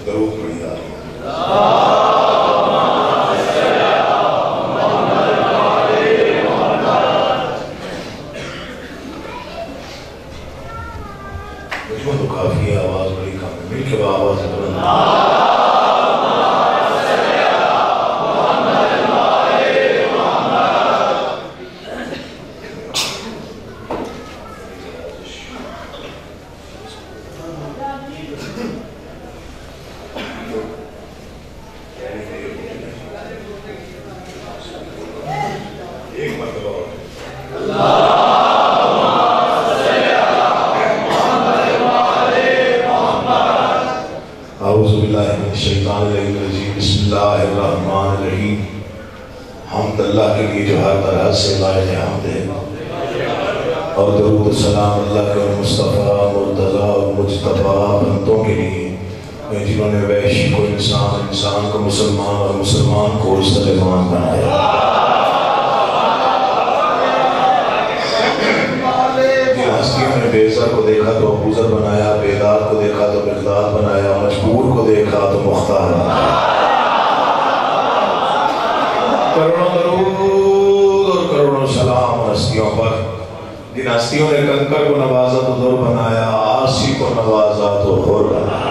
درود پڑھیے مجھے تو کافی آواز بڑی کم ہے، مل کے آواز بلند بسم اللہ الرحمن الرحیم۔ حمد اللہ کے لیے جو ہر طرح سے لائق حمد ہے، اور درود و سلام اللہ کے مصطفیٰ مرتضیٰ اور مجتبیٰ بندوں کے لیے جنہوں نے وحشی کو انسان، انسان کو مسلمان اور مسلمان کو مسلمان بنایا۔ جن ہستیوں نے بیزر کو دیکھا تو ابوذر بنایا، بیدار کو دیکھا تو بغداد بنایا، مجبور کو دیکھا تو مختار بنایا۔ کروڑوں درود اور کروڑوں سلام ہستیوں پر، جن ہستیوں نے کنکر کو نوازا تو در بنایا، آسی کو نوازا تو حر بنایا۔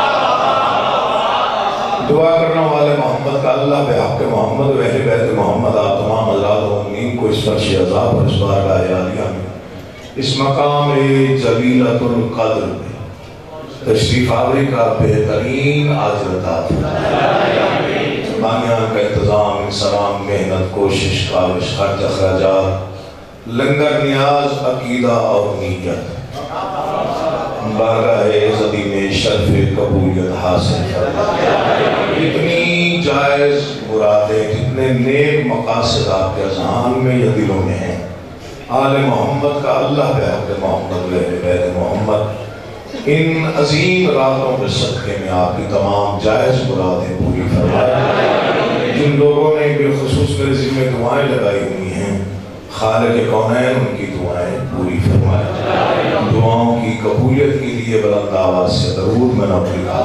دعا کرنے والے محمد کا اللہ بحق محمد و اہل بیت محمد آپ تمام حضرات و مومنین کو اس فرش عذاب اور اس بارگاہ عالیہ میں اس مقام جلیلۃ القدر میں تشریف آوری کا بہترین اجر عطا فرمائے۔ بانیان کا انتظام، انسلام، محنت، کوشش، کاوش، خرچ، اخراجات، لنگر، نیاز، عقیدہ اور نیت بارگاہ عزتی میں شرف قبولیت حاصل فرمائے۔ اتنی جائز مرادیں، جتنے نیک مقاصد آپ کے اذہان میں یا دلوں میں ہیں، آل محمد کا اللہ بحق محمد و اہل بیت محمد ان عظیم راتوں کے صدقے میں آپ کی تمام جائز مرادیں پوری فرمائے۔ جن لوگوں نے بالخصوص میرے ذمہ دعائیں لگائی ہوئی ہیں، خالق کونین ان کی دعائیں پوری فرمائے۔ دعاؤں کی قبولیت کے لیے بلند آواز سے درود میں نہ پڑھا۔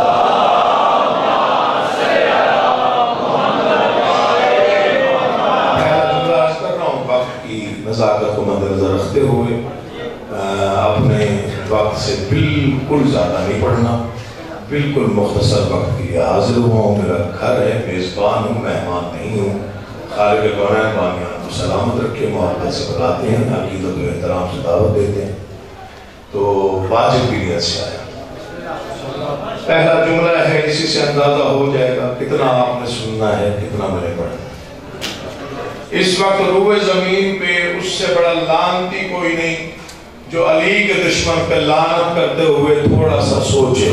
نزاکت کو مد نظر رکھتے ہوئے اپنے وقت سے بالکل زیادہ نہیں پڑھنا، بالکل مختصر وقت کے لیے حاضر ہوں۔ میرا گھر ہے، میزبان ہوں، مہمان نہیں ہوں۔ خالق کونین بانیان کو سلامت رکھے، محبت سے بلاتے ہیں، عقیدت و احترام سے دعوت دیتے ہیں، تو واجب کی نیت سے آیا۔ پہلا جملہ ہے، اسی سے اندازہ ہو جائے گا کتنا آپ نے سننا ہے، کتنا میں نے پڑھنا۔ اس وقت روئے زمین پہ اس سے بڑا لعنتی کوئی نہیں جو علی کے دشمن پہ لعنت کرتے ہوئے تھوڑا سا سوچے۔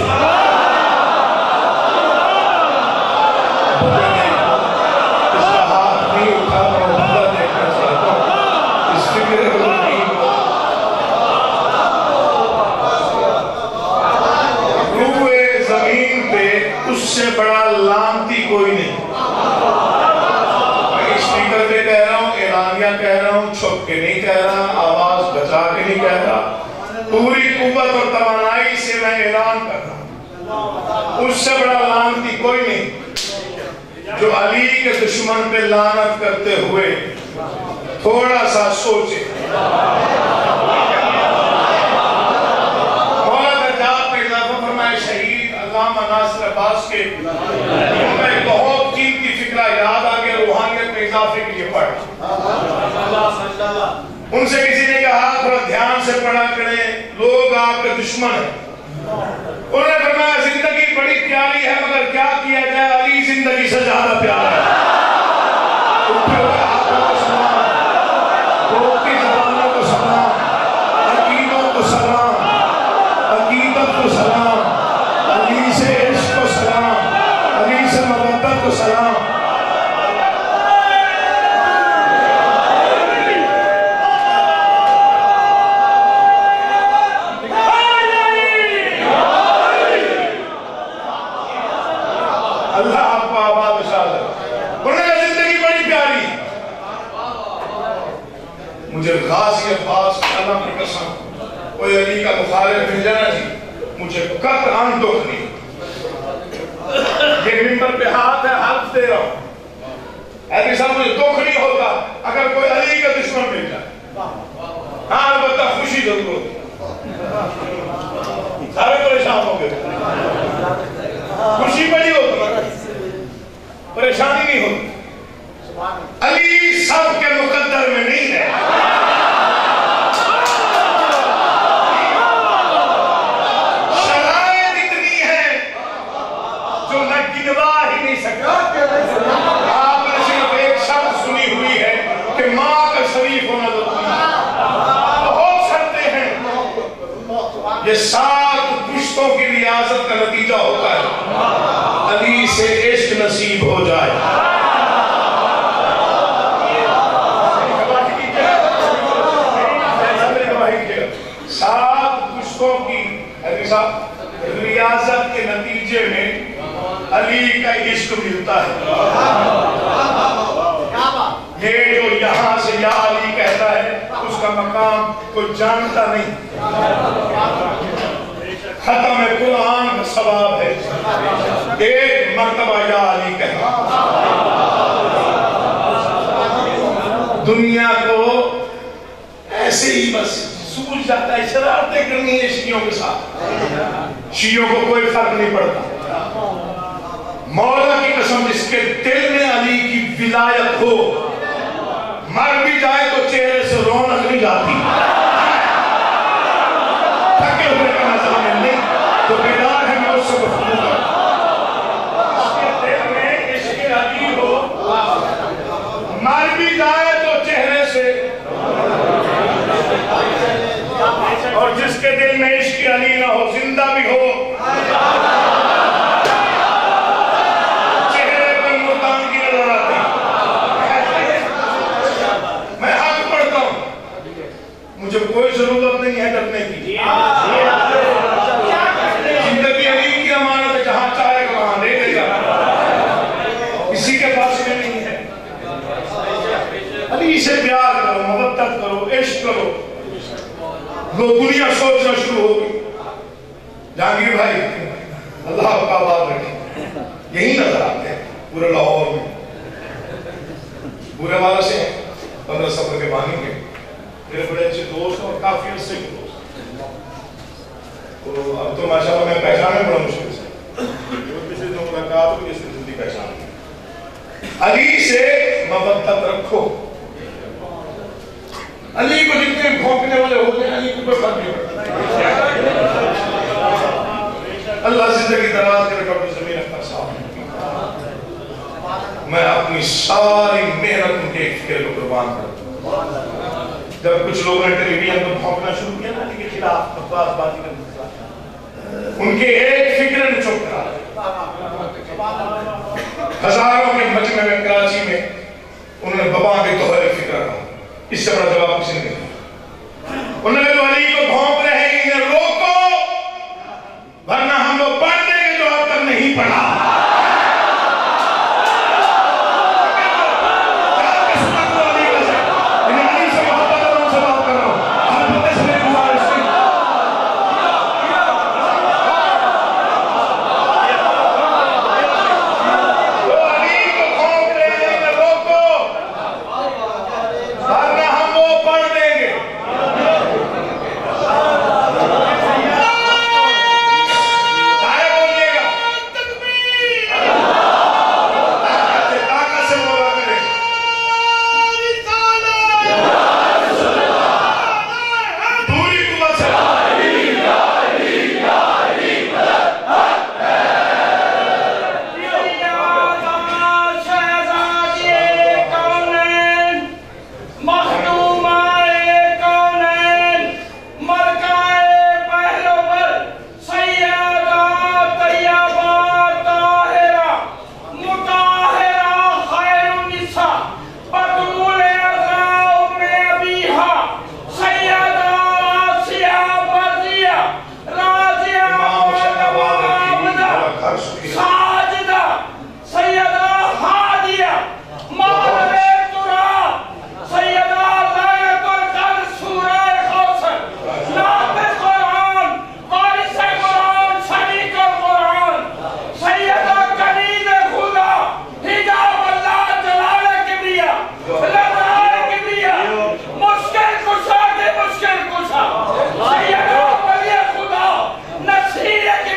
اس کا ہاتھ نہیں اٹھا تو بندہ دیکھنا چاہتا ہوں، اس فکر روئے زمین پہ اس سے بڑا لعنتی کوئی نہیں۔ کہہ رہا ہوں، چھپ کے نہیں کہہ رہا، آواز بچا کے نہیں کہہ رہا، پوری قوت اور توانائی سے میں اعلان کر رہا ہوں، اس سے بڑا لعنتی کوئی نہیں جو علی کے دشمن پہ لعنت کرتے ہوئے تھوڑا سا سوچے۔ مولا درجات میں اضافہ فرمائے شہید علامہ ناصر عباس کے ہمیں بہت قیمتی فکرہ یاد آگے، روحانیت میں اضافے کے لیے پڑھ۔ ان سے کسی نے کہا تھوڑا دھیان سے پڑھا کریں، لوگ آپ کے دشمن ہیں۔ انہوں نے فرمایا زندگی بڑی پیاری ہے مگر کیا کیا جائے، علی زندگی سے زیادہ پیارا ہے۔ روتی زبانوں کو سلام، عقیدوں کو سلام، عقیدت کو سلام، علی سے عشق کو سلام، علی سے محبت کو سلام۔ مجھے غازی عباس کے علم کی قسم کوئی علی کا مخالف بھیجنا جی، مجھے قطعاً دکھ نہیں۔ یہ ممبر پہ ہاتھ ہے، حلف دے رہا ہوں ایسے صاحب مجھے دکھ نہیں ہوتا اگر کوئی علی کا دشمن مل جائے، ہاں البتہ خوشی ضرور ہوتی، سارے پریشان ہو گئے، خوشی بڑی ہوتی، پریشانی نہیں ہوتی۔ علی سب کے مقدر میں نہیں ہے، شرائط اتنی ہے جو نہ گنوا ہی نہیں سکتا۔ آپ نے صرف ایک شرط سنی ہوئی ہے کہ ماں کا شریف ہونا ضروری ہے، بہت شرطیں ہیں، یہ 7 پشتوں کی ریاست کا نتیجہ ہوتا ہے علی سے عشق نصیب ہو جائے۔ ریاضت کے نتیجے میں علی کا عشق ملتا ہے۔ یہ جو یہاں سے یا علی کہتا ہے اس کا مقام کوئی جانتا نہیں، ختم قرآن کا ثواب ہے، ایک مرتبہ یا علی کہتا۔ دنیا کو ایسے ہی بس سوچ جاتا ہے، شرارتیں کرنی ہے شیعوں کے ساتھ، شیعوں کو کوئی فرق نہیں پڑتا۔ مولا کی قسم جس کے دل میں علی کی ولایت ہو، مر بھی جائے تو چہرے سے رونق نہیں جاتی، تھکے ہوئے کا نظر میں نہیں، تو بیدار ہے میں اس سے گفتگو کروں۔ اس کے دل میں عشق علی ہو، مر بھی جائے تو چہرے سے، اور جس کے دل میں عشق علی نہ ہو، زندہ بھی ہو، چہرے پر مردانگی نظر آتی۔ میں حق پڑھتا ہوں، مجھے کوئی ضرورت نہیں ہے ڈرنے کی، زندگی علی کی امانت ہے، جہاں چاہے گا وہاں لے لے گا، کسی کے پاس میں نہیں ہے۔ علی سے پیار کرو، محبت کرو، عشق کرو، وہ دنیا سوچنا شروع ہوگی۔ جہانگیر بھائی اللہ کا آباد رکھے، یہی نظر آتے ہیں پورے لاہور میں، پورے والا سے 15 سفر کے بانی میں میرے بڑے اچھے دوست اور کافی عرصے کے دوست، تو اب تو ماشاءاللہ میں پہچانے بڑا مشکل سے، پچھلے جو ملاقات ہوئی اس سے جلدی پہچان۔ علی سے محبت رکھو، علی کو جتنے بھونکنے والے ہوتے ہیں علی کو کوئی فرق نہیں پڑتا۔ اللہ زندگی دراز کے ڈاکٹر زمین اختر صاحب، میں اپنی ساری محنت ان کے فکر کو قربان کرتا ہوں۔ جب کچھ لوگوں نے ٹیلی ویژن پر بھونکنا شروع کیا نا علی کے خلاف بکواس بازی کرنا، ان کے ایک فکر نے چپ کرا، ہزاروں کے مجمع میں کراچی میں انہوں نے بابا کے توہر فکر کہا، اس سے بڑا جواب کسی نے نہیں۔ انہوں نے جو علی کو بھونک رہے ہیں انہیں روکو، ورنہ ہم لوگ پڑھ دیں گے جو اب تک نہیں پڑھا۔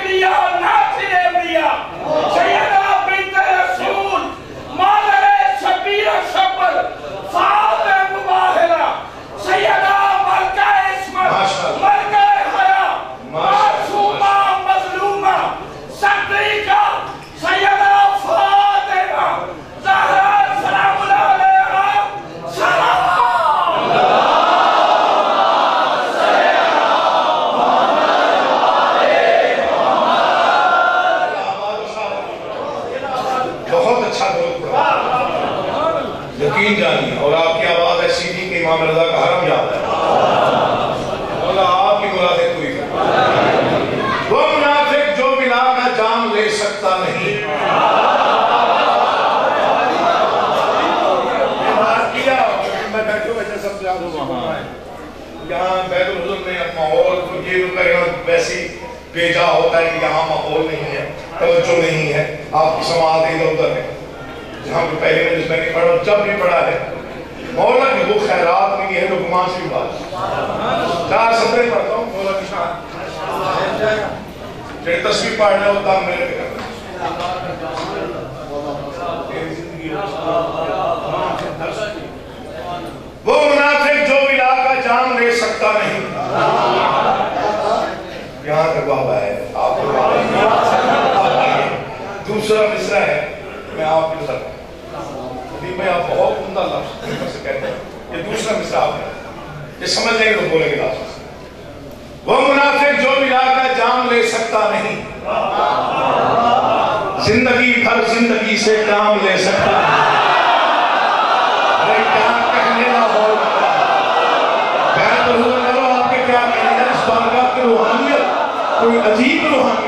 انبیاء ناصر انبیاء سیدہ بنت رسول مادر شبیر شبر فاطمہ مباہرہ سیدہ ملکہ عصمت ملکہ حیا معصومہ مظلومہ صدیقہ سیدہ فاطمہ زہرا سلام اللہ علیہا سلام بہت اچھا درود پڑھا یقین جانیے اور آپ کی آواز ایسی تھی کہ امام رضا کا حرم یاد ہے اللہ آپ کی مرادیں پوری کرے وہ منافق جو بلا کا جام لے سکتا نہیں یہاں بیت الحضور میں ماحول یہ ویسی بھیجا ہوتا ہے کہ یہاں ماحول نہیں ہے توجہ نہیں ہے آپ کی سماعت ادھر ادھر ہے جہاں پہ پہلے مجلس میں نہیں پڑھا جب بھی پڑھا ہے مولا کی وہ خیرات نہیں ہے جو گمان سے بھی بات 4 سطریں پڑھتا ہوں مولا کی شان جڑے تصویر پڑھ رہے ہوتا ہم میرے پہ کرنا وہ منافق جو بلا کا جام لے سکتا نہیں یہاں تک بابا ہے آپ کو دوسرا مصرع ہے میں آپ کے ساتھ میں آپ بہت عمدہ لفظ سے کہتے ہیں یہ دوسرا مصرع آپ ہے یہ سمجھ لیں گے تو بولیں گے لفظ وہ منافق جو بلا کا جام لے سکتا نہیں زندگی بھر زندگی سے کام لے سکتا نہیں ارے کیا کہنے نہ ہو بیت الحضور کرو آپ کے کیا کہنے ہیں اس بارگاہ کی روحانیت کوئی عجیب روحانیت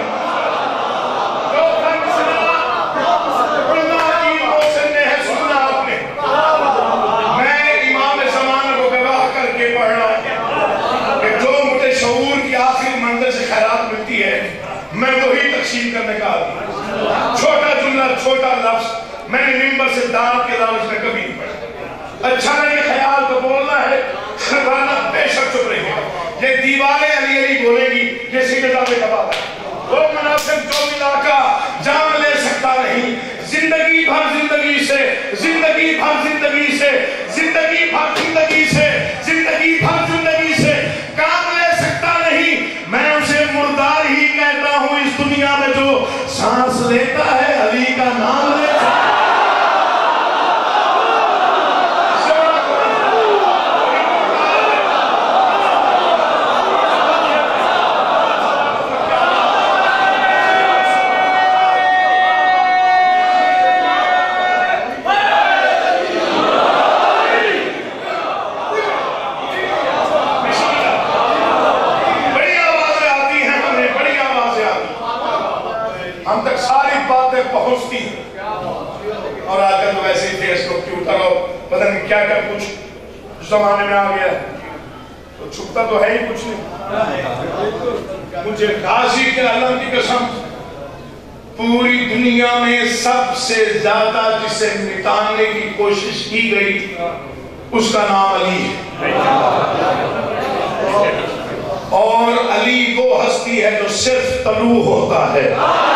میں وہی تقسیم کرنے کا آدمی چھوٹا جملہ چھوٹا لفظ میں نے ممبر سے دعوت کے لفظ میں کبھی نہیں پڑھا اچھا نہیں خیال تو بولنا ہے ورنہ بے شک چپ رہی ہے یہ دیواریں علی علی بولے گی یہ سیدھا میں دباتا ہے وہ منافق جو ملا کا جام لے سکتا نہیں زندگی بھر زندگی سے زندگی بھر زندگی سے زندگی بھر زندگی سے زندگی بھر زندگی سے کام لے سکتا نہیں میں اسے مردار ہی کہتا ہوں اس دنیا میں جو سانس لیتا ہے علی کا نام لیتا ہے ہم تک ساری باتیں پہنچتی ہیں اور آج کل تو ویسے ہی فیس بک کی اتر ہو پتہ نہیں کیا کیا کچھ زمانے میں آ گیا تو چھپتا تو ہے ہی کچھ نہیں مجھے غازی کے علم کی قسم پوری دنیا میں سب سے زیادہ جسے مٹانے کی کوشش کی گئی اس کا نام علی ہے اور علی وہ ہستی ہے جو صرف طلوع ہوتا ہے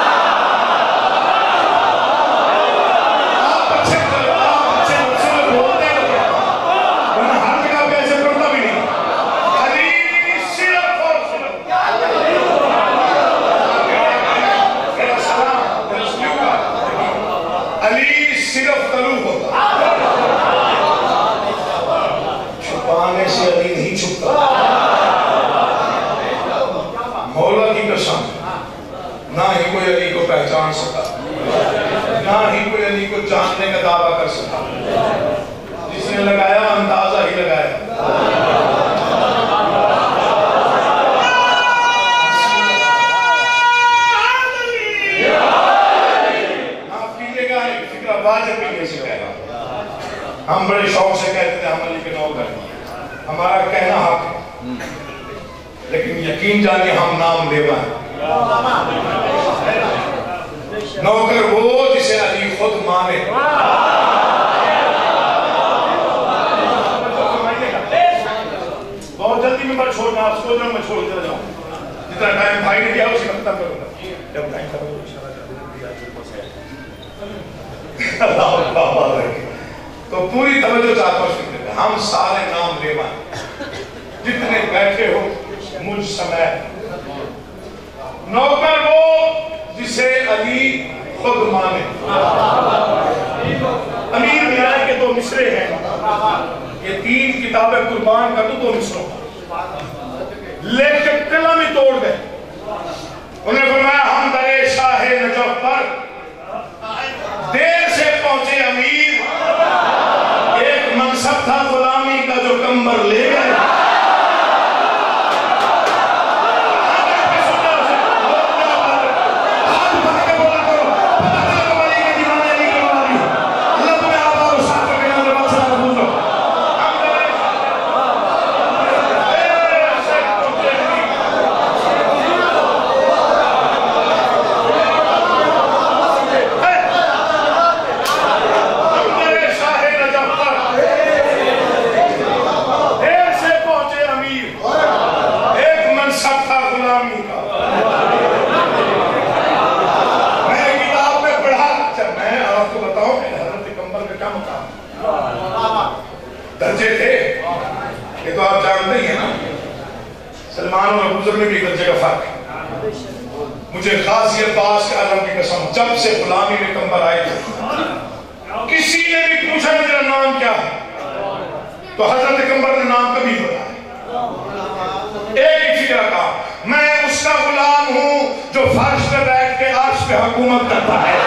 نہ ہی کوئی علی کو پہچان سکا نہ ہی کوئی علی کو جاننے کا دعویٰ کر سکا جس نے لگایا اندازہ ہی لگایا آپ کیجئے گا ایک فکرہ واجب بھی سے کہہ رہا ہم بڑے شوق سے کہتے تھے ہم علی کے نوکر ہمارا کہنا حق ہے لیکن یقین جانیے ہم نام لیوا ہیں نوکر وہ جسے علی خود مانے بہت جلدی میں چھوڑنا آپ سوچ رہا ہوں میں چھوڑ دے رہا ہوں جتنا ٹائم بھائی نے کیا اسی ختم کروں گا جب ٹائم ختم ہو اشارہ کر دینا تو پوری توجہ چاہتا ہوں. ہم سارے نام لیوا جتنے بیٹھے ہو مجھ سمیت. نوکر وہ جسے علی خود مانے. امیر میرا کے دو مصرے ہیں. یہ 3 کتابیں قربان کر دو 2 مصروں لیکن قلم ہی توڑ دے. انہیں فرمایا ہم در شاہ نجف پر دیر سے پہنچے امیر. ایک منصب تھا غلامی کا جو کمبر لے گئے. درجے تھے یہ تو آپ جانتے ہی ہیں نا. سلمان اور ابوذر میں بھی درجے کا فرق ہے. مجھے غازی عباس کے عالم کی قسم جب سے غلامی میں کمبر آئے تھے کسی نے بھی پوچھا میرا نام کیا ہے تو حضرت کمبر نے نام کبھی بتایا. ایک ہی فکر کہا میں اس کا غلام ہوں جو فرش پہ بیٹھ کے عرش پہ حکومت کرتا ہے.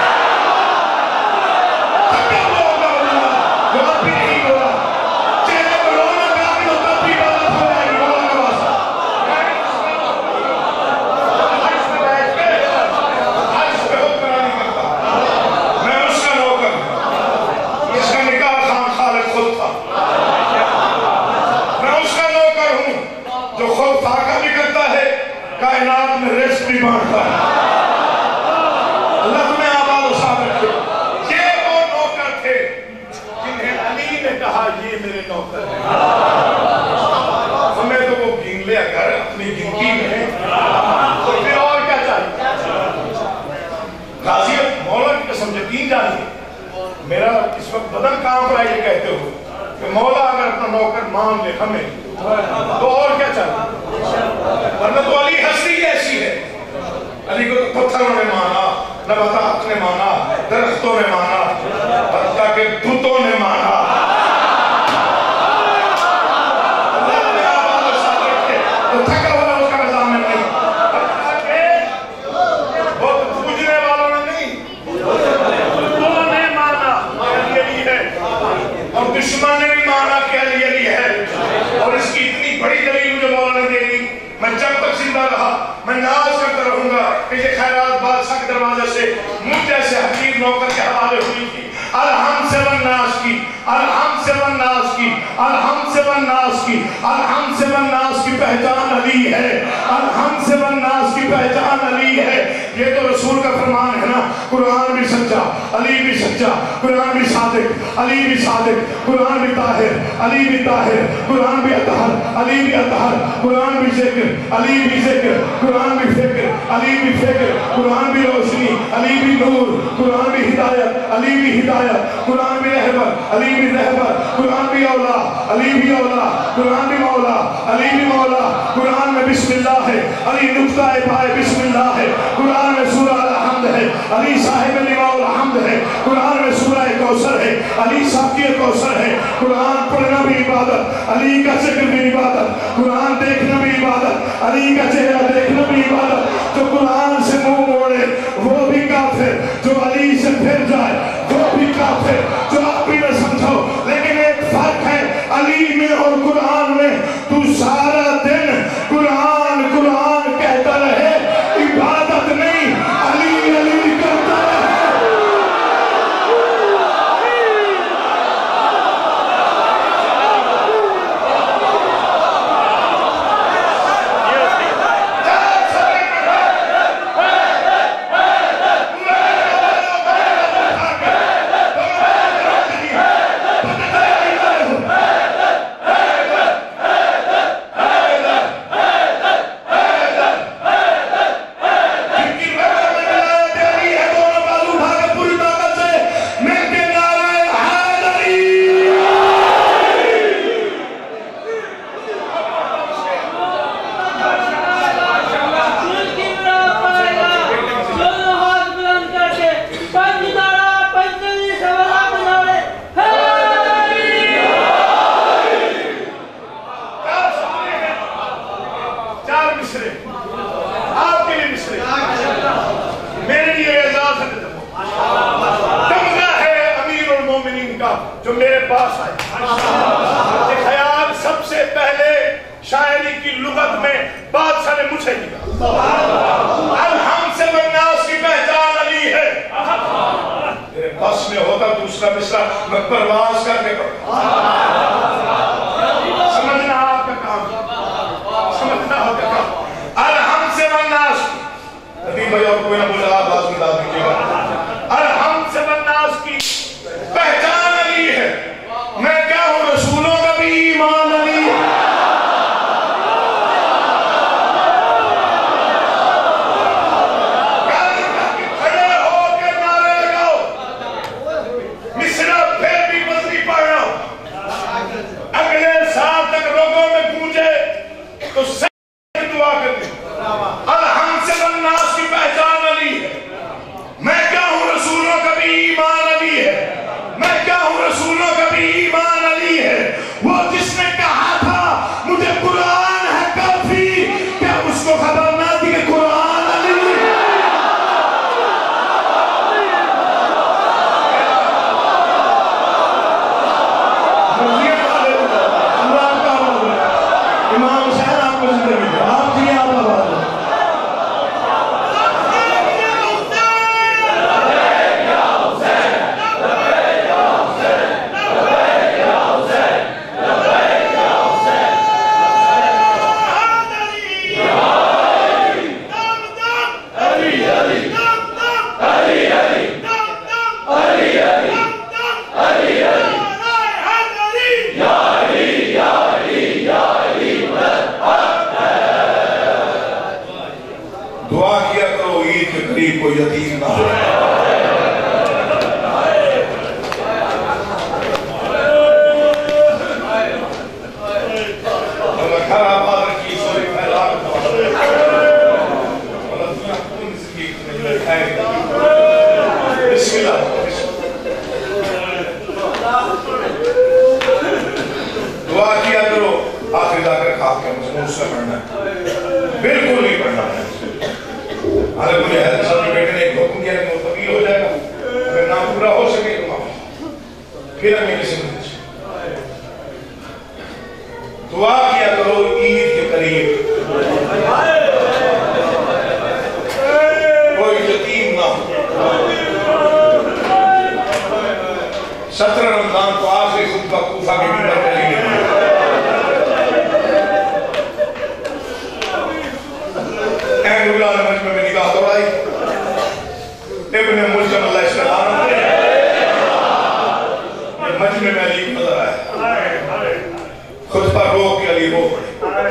کائنات میں رزق بھی بانٹتا ہے. اللہ تمہیں آباد و سعادت رکھے. یہ وہ نوکر تھے جنہیں علی نے کہا یہ میرے نوکر ہیں. ہمیں تو وہ گن لیا کر اپنی گنتی میں تو پھر اور کیا چاہیے. غازی مولا کی قسم یقین جانیے میرا اس وقت بدن کام رہا ہے یہ کہتے ہوئے کہ مولا اگر اپنا نوکر مان لے ہمیں تو اور کیا چاہیے. ورنہ تو علی ہستی ایسی ہے. علی کو تو پتھروں نے مانا نباتات نے مانا درختوں نے مانا حتیٰ کہ بتوں نے مانا. اللہ نے آباد و ساتھ رکھے تو تھکا ہوا اس کا نظام میں نہیں. بہت پوجنے والوں نے نہیں بتوں نے مانا علی علی ہے اور دشمن نے بھی مانا کہ علی علی ہے. اور اس کی اتنی بڑی دلیل مجھے مولا نے دے دی. میں جب تک زندہ رہا میں ناز کرتا رہوں گا کہ یہ خیرات بادشاہ کے دروازے سے مجھ جیسے حقیر نوکر کے حوالے ہوئی تھی. الحمد سے والناس کی الحمد سے والناس کی الحمد سے والناس کی الحمد سے والناس کی پہچان علی ہے. الحمد سے والناس کی پہچان علی ہے. یہ تو رسول کا فرمان ہے نا. قرآن بھی سچا علی بھی سچا. قرآن بھی صادق علی بھی صادق. قرآن بھی طاہر علی بھی طاہر. قرآن بھی اطہر علی بھی اطہر. قرآن بھی ذکر علی بھی ذکر. قرآن بھی فکر علی بھی فکر. قرآن بھی روشنی علی بھی نور. قرآن بھی ہدایت علی بھی ہدایت. قرآن بھی رہبر علی بھی رہبر. قرآن بھی اولا علی بھی اولا. قرآن بھی مولا علی بھی مولا. قرآن میں بسم اللہ ہے علی نقطہ پائے بسم اللہ ہے. قرآن میں سورہ الحمد ہے علی صاحب لواء الحمد ہے. قرآن میں سورہ کوثر ہے علی ساقی کوثر ہے. قرآن پڑھنا بھی عبادت علی کا ذکر بھی عبادت. قرآن دیکھنا بھی عبادت علی کا چہرہ دیکھنا بھی عبادت. جو قرآن سے منہ موڑے وہ بھی کافر. جو علی سے پھر جائے وہ بھی کافر. جو آپ بھی نہ سمجھو لیکن ایک فرق ہے علی میں اور قرآن میں. تو سارا دن قرآن قرآن کہتا رہے عبادت نہیں علی علی کرتا رہے. پاس آئے. یہ خیال سب سے پہلے شاعری کی لغت میں بادشاہ نے مجھے دیا. الحم سے والناس کی پہچان علی ہے. میرے بس میں ہوتا دوسرا مصرع میں پرواز کر کے پڑھتا. سمجھنا آپ کا کام, سمجھنا آپ کا کام. الحم سے والناس, ندیم بھائی اور کوئی نہ بولے آپ آواز میں داد دیجیے گا. الحم سے والناس کی پہچان علی ہے. میں کیا ہوں رسولوں کا بھی ایمان علی ہے. کھڑے ہو کے نعرے لگاؤ. مصرع پھر بھی مزنی پڑھ رہا ہوں. اگلے سال تک لوگوں میں گونجے تو دعا کرتے. الحم سے والناس کی پہچان علی ہے. میں کیا ہوں رسولوں کا بھی ایمان علی ہے. میں کیا ہوں رسولوں کا بھی ایمان علی ہے. وہ جس نے کہا تھا مجھے قرآن ہے کافی, کیا اس کو خبر نہ تھی کہ قرآن علی ہے. امام حسین آپ کو زندگی دے, آپ کی آپ آواز ہے. دعا کیا کرو عید کے قریب کوئی یتیم نہ ہو. بسم اللہ. دعا کیا کرو آخر جا کر خواب کے مضمون سے پڑھنا ہے, بالکل نہیں پڑھنا ہے. حالانکہ مجھے حضرت صاحب کے بیٹے نے ایک حکم دیا کہ وہ طویل ہو جائے گا, اگر نہ پورا ہو سکے تو معاف. پھر ہمیں کسی میں دعا کیا کرو عید کے قریب کوئی یتیم نہ ہو. 17 رمضان کو آخری خطبہ کوفہ کے ممبر پہ لے گئے. احمد اللہ نے مجمع میں نگاہ دوڑائی. ابن ملجم اللہ اس کا نام ہے. مجمع میں علی نظر آیا. خطبہ روک کے علی رو پڑے.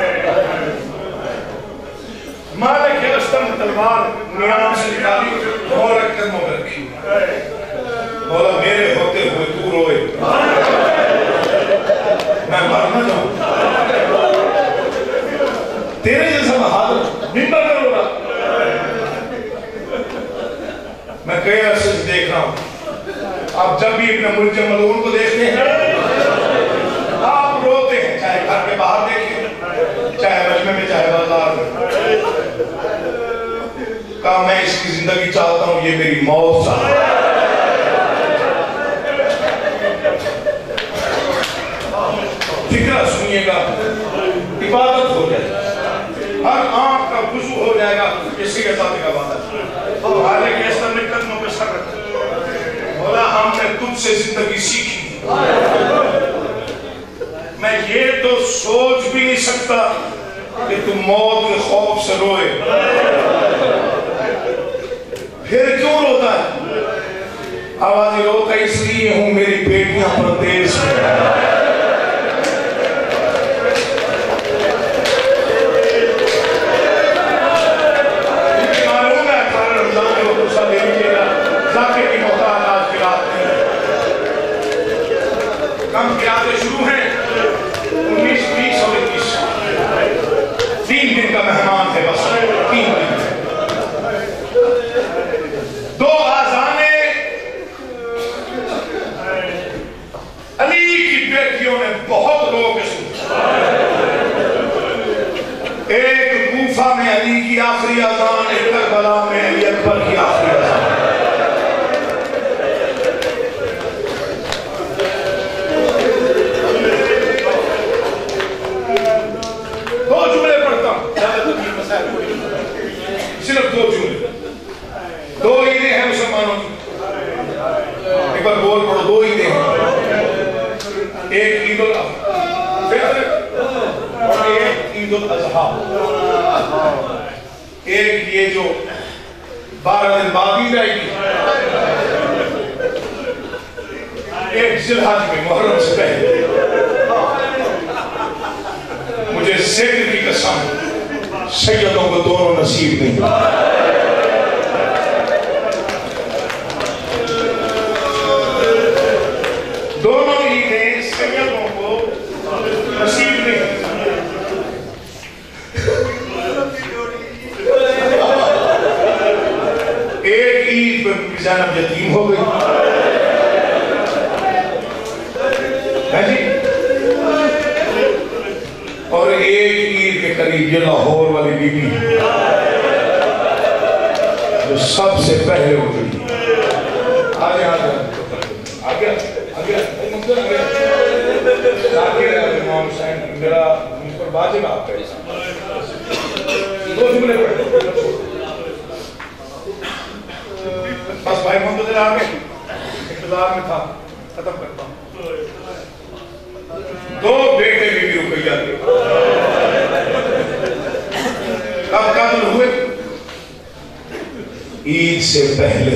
مالک رستم تلوار نیام سے نکالی اور ایک قدموں میں رکھی. مولا میرے ہوتے ہوئے تو روئے, میں مر نہ جاؤں. تیرے جیسا بہادر ممبر میں رو رہا. میں کئی عرصے سے دیکھ رہا ہوں, آپ جب بھی ابن ملجم ملعون کو دیکھتے ہیں آپ روتے ہیں, چاہے گھر کے باہر دیکھیں, چاہے مجمع میں, چاہے بازار میں. کہا میں اس کی زندگی چاہتا ہوں, یہ میری موت چاہتا ہے. فکرہ سنیے گا, عبادت ہو جائے گا, ہر آنکھ کا وضو ہو جائے گا. اسی کے ساتھ کا وعدہ حالانکہ اس طرح قدموں پہ سر رکھتے. مولا ہم نے تجھ سے زندگی سیکھی. میں یہ تو سوچ بھی نہیں سکتا کہ تم موت کے خوف سے روئے. پھر کیوں روتا ہے؟ آواز روتا اس لیے ہوں میری بیٹیاں پردیس میں. کم قیادیں شروع ہیں 19, 20 اور 21. 3 دن کا مہمان ہے بس, 3 دن. 2 آذانیں علی کی ایک بار بول پڑھو، دو عیدیں ہیں، ایک عید الفطر اور ایک عید الاضحیٰ. ایک یہ جو 12 دن بعد عید آئے گی، ایک ذی الحج میں محرم سے پہلے. مجھے ذکر کی قسم سیدوں کو دونوں نصیب نہیں. دونوں عیدیں سیدوں کو نصیب نہیں. ایک عید پہ زینب یتیم ہو گئی ہے جی، اور ایک عید کے قریب یہ لاہور والی بی بی جو سب سے پہلے اٹھی. آگے آگے آگے آگے آگے امام حسین میرا مجھ پر واجب آپ کا دو جملے پڑھے بس. بھائی منتظر آگے اقتدار میں تھا، ختم کرتا ہوں. دو بیٹے بی بی رقیہ کے کب قتل ہوئے؟ عید سے پہلے.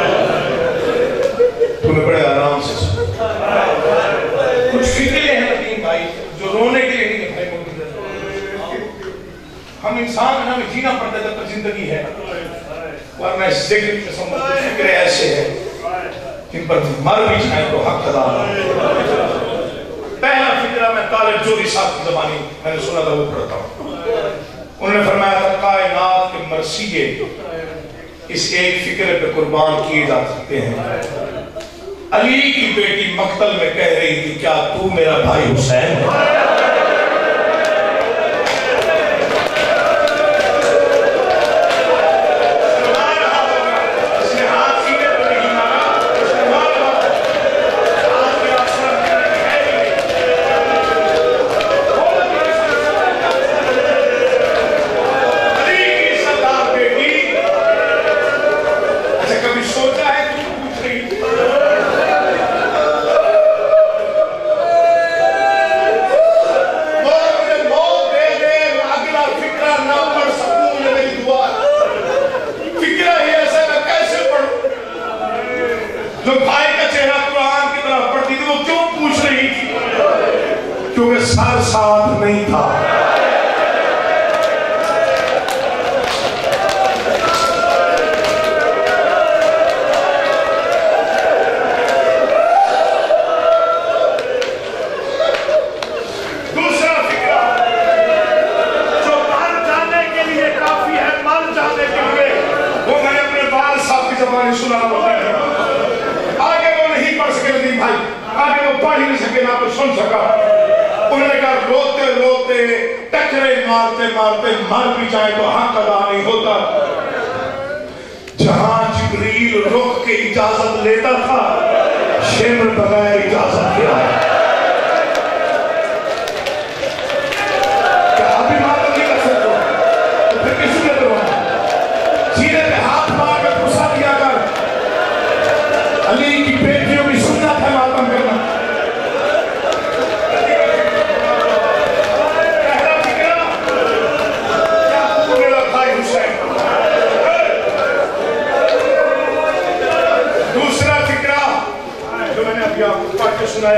تمہیں بڑے آرام سے سن. کچھ فکریں ہیں ندیم بھائی جو رونے کے لیے نہیں بھائی منتظر. ہم انسان ہیں، ہمیں جینا پڑتا ہے جب تک زندگی ہے، ورنہ اس ذکر کی قسم فکریں ایسے ہیں جن پر مر بھی جائیں تو حق ادا نہ. پہلا فکرہ میں طالب جوری صاحب کی زبانی میں نے سنا تھا، وہ پڑھتا ہوں. انہوں نے فرمایا تھا کائنات کے مرثیے اس ایک فکرے پہ قربان کیے جا سکتے ہیں. علی کی بیٹی مقتل میں کہہ رہی تھی کیا تو میرا بھائی حسین ہے؟ سر ساتھ نہیں تھا. دوسرا فکرہ جو مر جانے کے لیے کافی ہے، مر جانے کے لیے، وہ میں نے اپنے بال صاحب کی زبانی سنا. آگے وہ نہیں پڑھ سکے ندیم بھائی، آگے وہ پڑھ ہی نہیں سکے، نہ تو سن سکا. انہوں نے کہا روتے روتے ٹکرے مارتے مارتے مر بھی جائے تو حق ادا نہیں ہوتا. جہاں جبریل رخ کے اجازت لیتا تھا، شمر بغیر اجازت دیا. کیا آپ بھی ماتم نہیں کر سکتے ہو تو پھر کس نے کروانا؟ سینے پہ ہاتھ مار کے پرسا دیا کر. علی کی بیٹیوں کی سنت ہے ماتم کرنا. دوسرا فکرہ جو میں نے ابھی آپ کو پڑھ کے سنایا،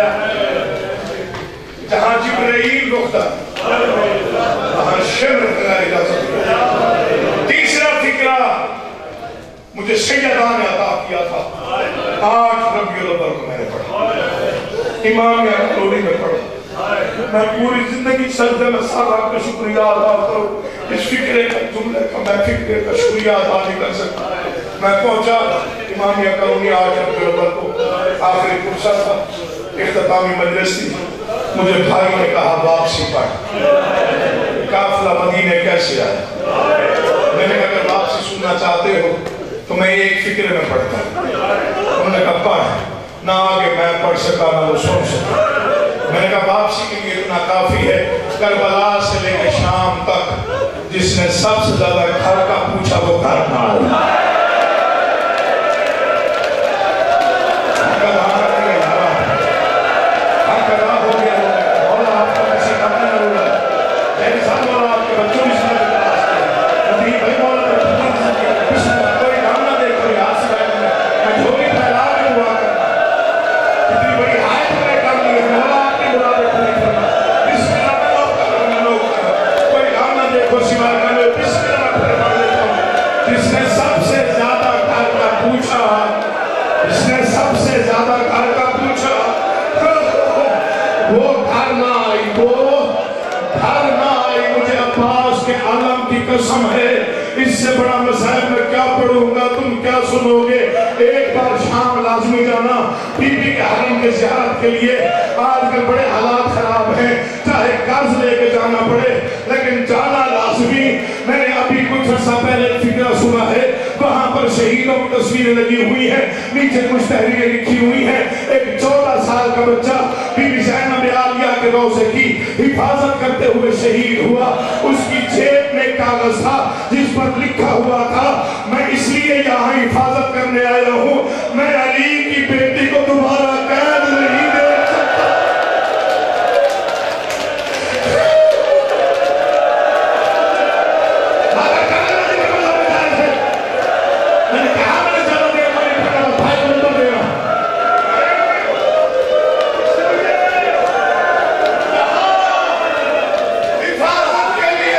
جہاں جبرائیل رختا وہاں شمر بغیر اجازت دیا. تیسرا فکرہ مجھے سیدہ نے عطا کیا تھا، 8 ربیع الاول کو میں نے پڑھا، امام کلونی میں پڑھا. میں پوری زندگی سجدے میں سر رکھ کے شکریہ ادا کروں. اس فکرے کا جملے کا میں فکرے کا شکریہ ادا نہیں کر سکتا. میں پہنچا امامیہ کلونی 8 ربیع الاول کو، آخری پرسہ تھا، اختتامی مجلس تھی. مجھے بھائی نے کہا واپسی پڑھ، قافلہ مدینے کیسے آیا؟ میں نے کہا اگر واپسی سننا چاہتے ہو تو میں ایک فکرے میں پڑھتا ہوں. انہوں نے کہا پڑھ. نہ آگے میں پڑھ سکا نہ وہ سن سکا. میں نے کہا واپسی کے لیے اتنا کافی ہے، کربلا سے لے کے شام تک جس نے سب سے زیادہ گھر کا پوچھا وہ گھر نہ آیا. قسم ہے اس سے بڑا مسائل میں کیا پڑھوں گا تم کیا سنو گے. ایک بار شام لازمی جانا بی بی کے حرم کے زیارت کے لیے. آج کل بڑے حالات خراب ہیں, چاہے قرض لے کے جانا پڑے لیکن جانا لازمی. میں نے ابھی کچھ عرصہ پہلے فکرہ سنا ہے, وہاں پر شہیدوں کی تصویریں لگی ہوئی ہیں, نیچے کچھ تحریریں لکھی ہوئی ہیں. ایک 14 سال کا بچہ بی بی زینب عالیہ کے روضے کی حفاظت کرتے ہوئے شہید ہوا. اس کی جیب میں کاغذ تھا جس پر لکھا ہوا تھا میں اس لیے یہاں حفاظت کرنے آیا ہوں, میں علی کی بیٹی کو دوبارہ قید نہیں دے سکتا. میں نے کہا میں نے چلو دے بھائی کو تو دے رہا حفاظت کے لیے.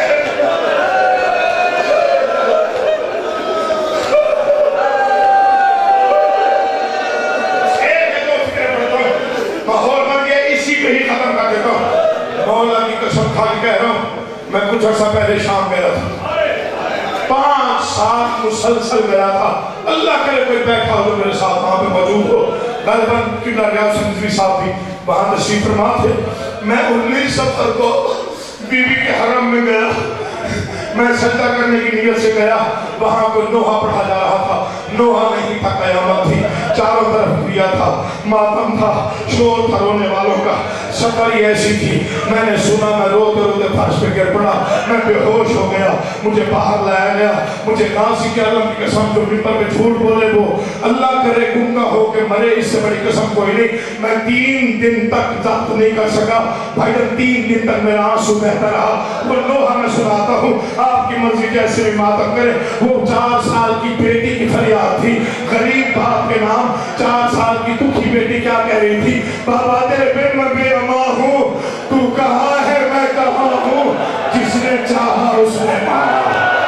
ماحول بن گیا, اسی پہ ہی ختم کر دیتا ہوں. مولا کی قسم کھا کے کہہ رہا ہوں, میں کچھ عرصہ پہلے شام گیا تھا, 5 سال مسلسل گیا تھا. اللہ کرے کوئی بیٹھا ہو جو میرے ساتھ وہاں پہ موجود ہو. غالباً قبلہ ریاض سندھوی صاحب بھی وہاں تشریف فرما تھے. میں 19 سفر کو بی بی کے حرم میں گیا, میں سجدہ کرنے کی نیت سے گیا. وہاں کو نوحہ پڑھا جا رہا تھا, نوحہ نہیں تھا, قیامت تھی, چاروں طرف دیا تھا, ماتم تھا, شور تھا رونے والوں کا. سفری ایسی تھی, میں نے سنا, میں روتے روتے فرش پہ گر پڑا, میں بے ہوش ہو گیا. مجھے باہر لایا گیا. مجھے غازی کے عالم کی قسم جو منبر پہ جھوٹ بولے وہ اللہ کرے گنگا ہو کے مرے, اس سے بڑی قسم کوئی نہیں. میں 3 دن تک ضبط نہیں کر سکا بھائی جان, 3 دن تک میرا آنسو بہتا رہا. وہ نوحہ میں سناتا ہوں, آپ کی مرضی جیسے بھی ماتم کرے. وہ 4 سال کی بیٹی کی فریاد تھی, غریب باپ کے نام 4 سال کی دکھی بیٹی کیا کہہ رہی تھی, بابا تیرے بن میں بے اما ہوں, تو کہاں ہے میں کہاں ہوں, جس نے چاہا اس نے پایا.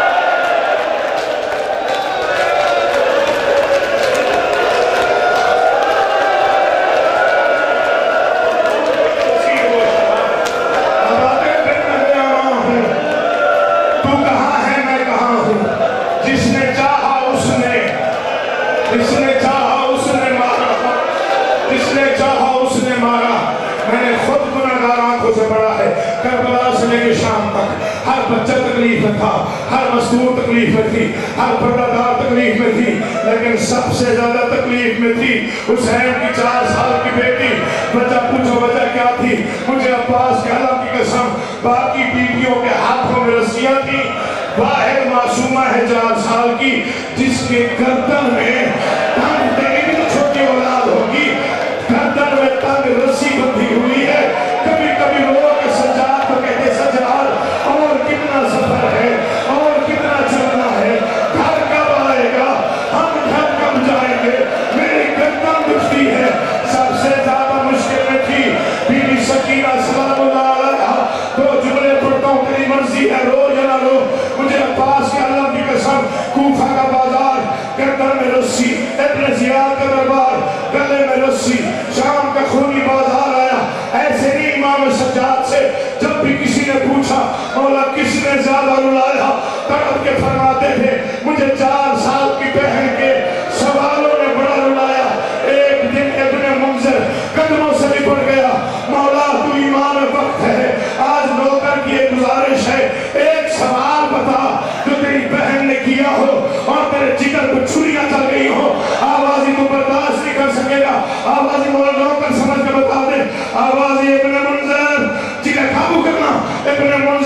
کربلا سے لے کے شام تک ہر بچہ تکلیف میں تھا, ہر مزدور تکلیف میں تھی, ہر پردہ دار تکلیف میں تھی, لیکن سب سے زیادہ تکلیف میں تھی حسین کی 4 سال کی بیٹی. وجہ پوچھو وجہ کیا تھی, مجھے عباس کے علم کی قسم باقی بیٹیوں کے ہاتھوں میں رسیاں تھی, واحد معصومہ ہے 4 سال کی جس کے گردن میں تنگ, اتنی چھوٹی اولاد ہوگی, گردن میں تنگ رسی بندھی ہوئی ہے. کبھی کبھی لوگ سجاد کو کہتے سجاد اور کتنا سفر ہے اور کتنا چلنا ہے, گھر کب آئے گا, ہم گھر کب جائیں گے, میری گردن دکھتی ہے. سب سے زیادہ مشکل میں تھی بی بی سکینہ سلام اللہ علیہ. 2 جملے پڑھتا ہوں, تیری مرضی ہے رو یا نہ رو. مجھے عباس کے علم کی قسم کوفہ کا بازار, گردن میں رسی, ابن زیاد کا دربار, گلے میں رسی, شام کا خونی بازار آیا. ایسے نہیں امام سجاد سے جب بھی کسی نے پوچھا مولا کس نے زیادہ رلایا, تڑپ کے فرماتے تھے مجھے 4 سال کی بہن کے سوالوں نے بڑا رلایا. ایک دن ابن منذر قدموں سے لپٹ گیا, مولا تو امام وقت ہے, آج نوکر کی ایک گزارش ہے, ایک سوال بتا جو تیری بہن نے کیا ہو اور تیرے جگر پہ چھریاں چل گئی ہو. آوازی تو برداشت نہیں کر سکے گا, آوازی مولا نوکر سمجھ کے بتا دے. آوازی ابن منذر جگر قابو کرنا, ابن منذر